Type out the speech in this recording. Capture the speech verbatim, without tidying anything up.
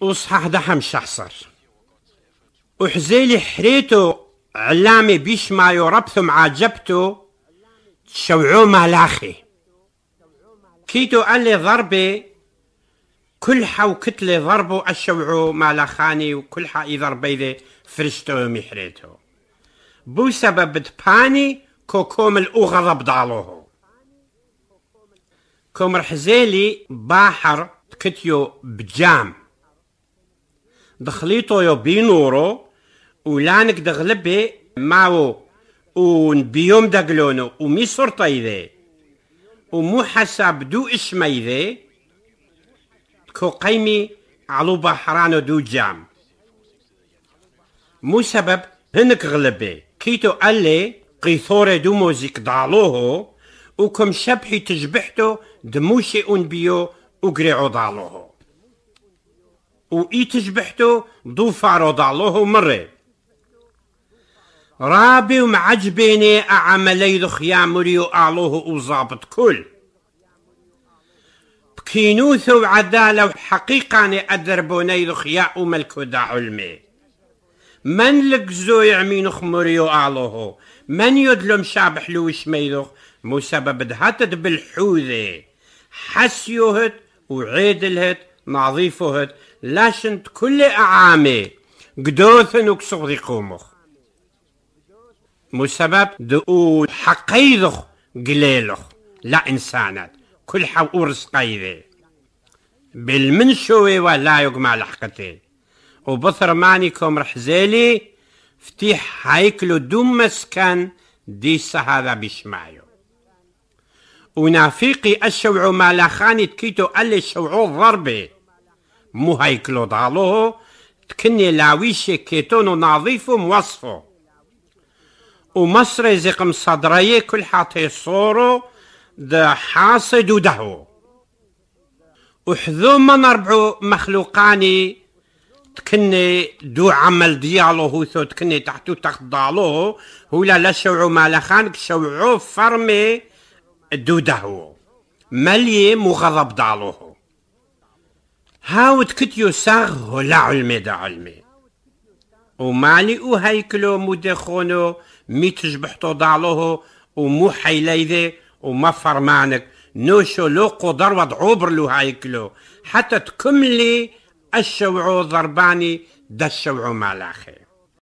وصحح دحم شحصر وحزيلي حريتو علامي بيش ما يربثم عجبتو تشوعو ملاخي كيتو قال لي ضربي كل حو كتلي ضربو الشوعو ملاخاني وكل حا يضربي ذي فرشتو محريتو بو سبب تباني كو كوم الأغضب ضالوه كوم رحزيلي باحر كتيو بجام دخليتو يو بينورو ولانك دغلبي معو ونبيوم دقلونو ومي صورتا يذي ومو حساب دو اسمي يذي كو قيمي علو بحرانو دو جام مو سبب هنك غلبي كيتو قالي قيثوري دو موزيك ضالوه وكم شبحي تجبحتو دموشي انبيو وقريعو ضالوه وإي تجبحتو دو فارو ضالوه مري رابي ومعجبيني أعملي ذخيا مريو أعلوه وظابط كل بكينوثو وعدالة وحقيقاني أدربوني ذخيا وملكو دا علمي من لقزو يعمينو خمريو أعلوه من يدلم شابح لوش ميدوخ مو سبب دهاتد بالحوذي حسيوهت وعيدلهت نظيفوهت لاشنت كل أعامي قدوثن وكسغذي قومخ مو سبب دقو حقيدخ قليلخ لا إنسانات كل حو رزقيذي بالمنشوي ولا يقمع لحقتين وبثر مانيكم رحزيلي فتيح هيكلو دوم مسكن ديس هذا بيشمعيو ونافيقي الشوعو مالاخاني تكيتو قال الشوعو ضربي مو هيكلو ضالوه تكني لاويشي كيتونو نظيفو موصفو ومصري زقم صدري كل حاطي صورو ده حاصد ودهو وحذو من أربعو مخلوقاني تكني دو عمل ديالو هو ثو تكني تحتو تخضالوه هو لا لا شوعو مالخانك شوعو فرمي دو دهو ملي مغضب دالوه هاو تكتيو ساغ لا علمي دا علمي ومالي او هيكلو مدخونو مي تجبحتو دالوه ومو حيليذي وما فرمانك نوشو لو قدر وضعوبر لو هيكلو حتى تكملي الشوعو ضرباني دا الشوعو مالاخي